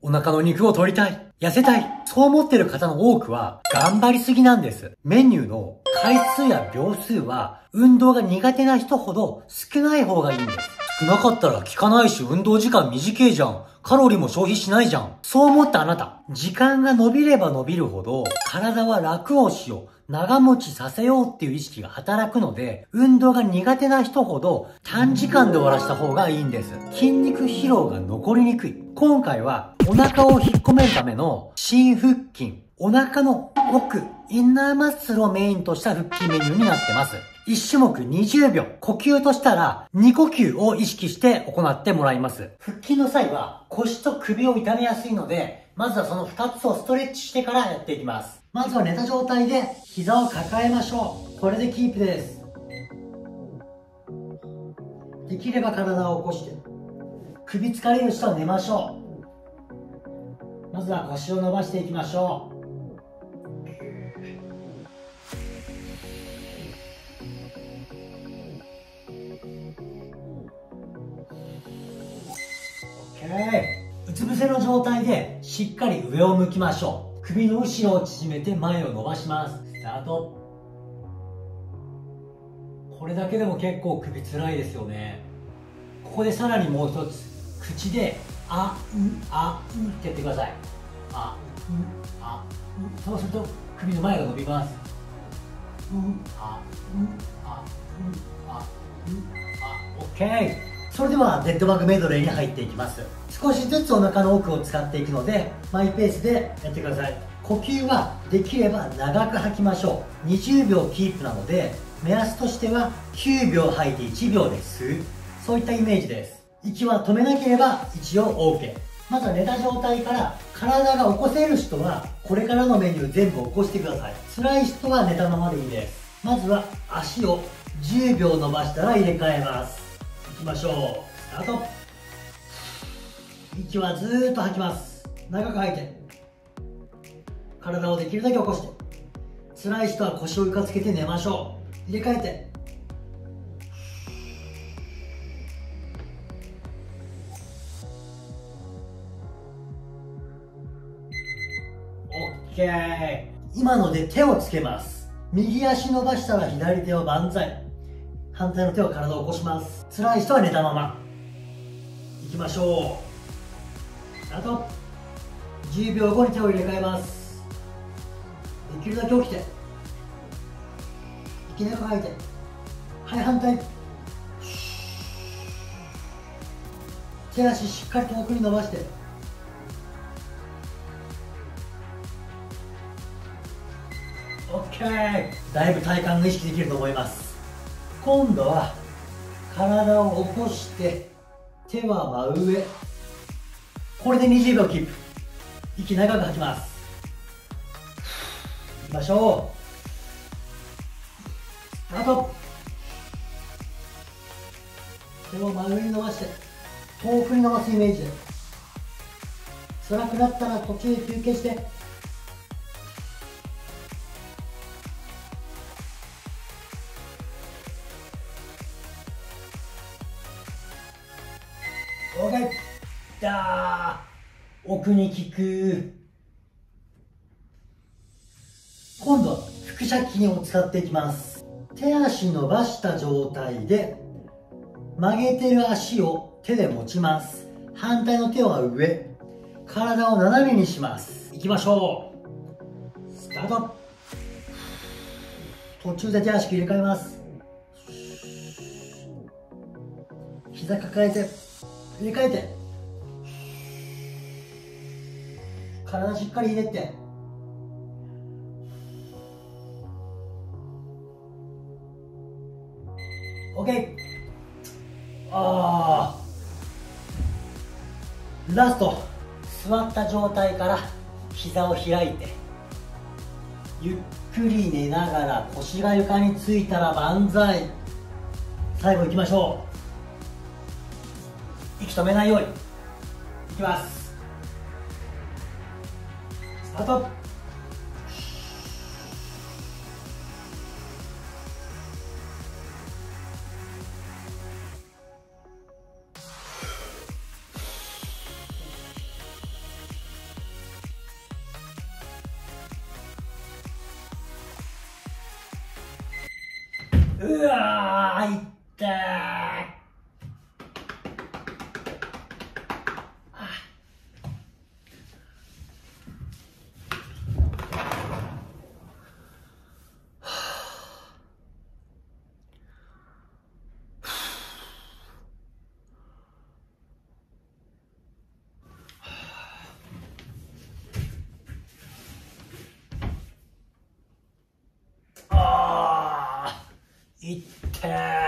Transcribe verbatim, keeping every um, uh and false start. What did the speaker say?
お腹の肉を取りたい。痩せたい。そう思ってる方の多くは、頑張りすぎなんです。メニューの回数や秒数は、運動が苦手な人ほど少ない方がいいんです。少なかったら効かないし、運動時間短いじゃん。カロリーも消費しないじゃん。そう思ったあなた。時間が伸びれば伸びるほど、体は楽をしよう。長持ちさせようっていう意識が働くので、運動が苦手な人ほど短時間で終わらした方がいいんです。筋肉疲労が残りにくい。今回はお腹を引っ込めるための新腹筋。お腹の奥、インナーマッスルをメインとした腹筋メニューになってます。いち種目にじゅうびょう。呼吸としたらに呼吸を意識して行ってもらいます。腹筋の際は腰と首を痛めやすいので、まずはそのふたつをストレッチしてからやっていきます。まずは寝た状態で膝を抱えましょう。これでキープです。できれば体を起こして、首疲れる人は寝ましょう。まずは腰を伸ばしていきましょう。うつ伏せの状態でしっかり上を向きましょう。首の後ろを縮めて前を伸ばします。スタート。これだけでも結構首つらいですよね。ここでさらにもう一つ、口であ、う、あ、うってやってください。あ、う、あ、う。そうすると首の前が伸びます。う、あ、う、あ、う、あ、う、あ、オッケー。それではデッドバグメドレーに入っていきます。少しずつお腹の奥を使っていくのでマイペースでやってください。呼吸はできれば長く吐きましょう。にじゅうびょうキープなので目安としてはきゅうびょう吐いていちびょうです。そういったイメージです。息は止めなければ一応 OK。 まずは寝た状態から体が起こせる人はこれからのメニュー全部起こしてください。辛い人は寝たままでいいです。まずは足をじゅうびょう伸ばしたら入れ替えます。いきましょう。スタート。息はずーっと吐きます。長く吐いて体をできるだけ起こして、辛い人は腰を床つけて寝ましょう。入れ替えてオッケー。今ので手をつけます。右足伸ばしたら左手を万歳、反対の手を体を起こします。辛い人は寝たままいきましょう。あとじゅうびょうごに手を入れ替えます。できるだけ起きて息長く吐いて、はい反対。手足しっかり遠くに伸ばして、オッケー。だいぶ体幹が意識できると思います。今度は体を起こして手は真上。これでにじゅうびょうキープ。息長く吐きます。いきましょう。スタート。手を真上に伸ばして遠くに伸ばすイメージで、辛くなったら途中で休憩して、オーケー。だー、奥に効く。今度は腹斜筋を使っていきます。手足伸ばした状態で曲げてる足を手で持ちます。反対の手は上、体を斜めにします。いきましょう。スタート。途中で手足入れ替えます。膝抱えて入れ替えて、体しっかり入れて、オッケー。あー、ラスト。座った状態から膝を開いてゆっくり寝ながら腰が床についたら万歳。最後いきましょう。息止めないようにいきます。スタート。 うわー、いったー。あー、いったー。